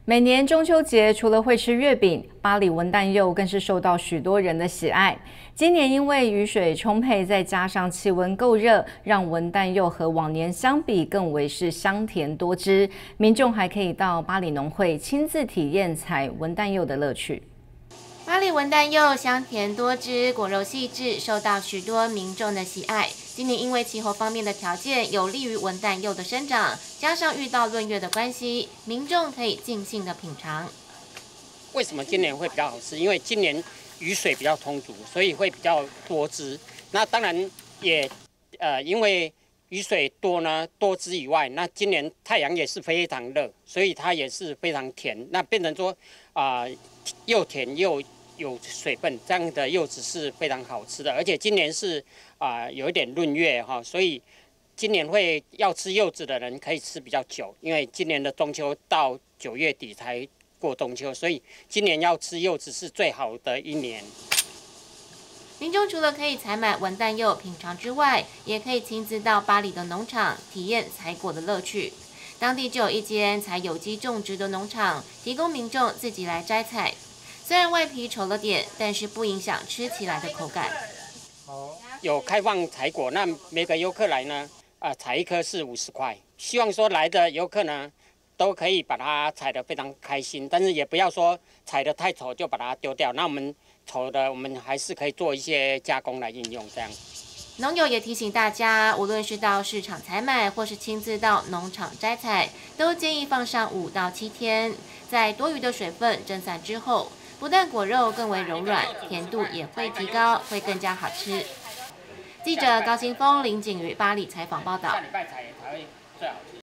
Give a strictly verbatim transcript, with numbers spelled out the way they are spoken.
每年中秋节除了会吃月饼，巴黎文旦柚更是受到许多人的喜爱。今年因为雨水充沛，再加上气温够热，让文旦柚和往年相比更为是香甜多汁。民众还可以到巴黎农会亲自体验采文旦柚的乐趣。 巴黎文旦柚香甜多汁，果肉细致，受到许多民众的喜爱。今年因为气候方面的条件有利于文旦柚的生长，加上遇到闰月的关系，民众可以尽兴的品尝。 为什么今年会比较好吃？因为今年雨水比较充足，所以会比较多汁。那当然也呃，因为雨水多呢，多汁以外，那今年太阳也是非常热，所以它也是非常甜。那变成说啊、呃，又甜又有水分，这样的柚子是非常好吃的。而且今年是啊、呃、有一点闰月哈，所以今年会要吃柚子的人可以吃比较久，因为今年的中秋到九月底才过中秋，所以今年要吃柚子是最好的一年。 民众除了可以采买文旦柚品尝之外，也可以亲自到巴黎的农场体验采果的乐趣。当地就有一间采有机种植的农场，提供民众自己来摘采。虽然外皮稠了点，但是不影响吃起来的口感。 有开放采果，那每个游客来呢，啊、呃，采一颗是五十块。希望说来的游客呢，都可以把它采得非常开心，但是也不要说采得太丑就把它丢掉。那我们 丑的，我们还是可以做一些加工来应用，这样。 农友也提醒大家，无论是到市场采买，或是亲自到农场摘采，都建议放上五到七天，在多余的水分蒸散之后，不但果肉更为柔软，甜度也会提高，会更加好吃。记者高新峰、林景瑜巴黎采访报道。